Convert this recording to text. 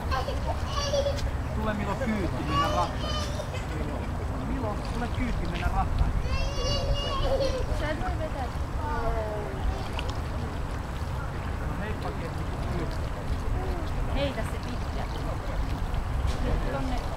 Tule Milo kyytti mennä rattaan. Milo, tule kyytti mennä rattaan. Sä et voi vetää. No heippa kyytti. Heitä se pitkä. Nyt tonne.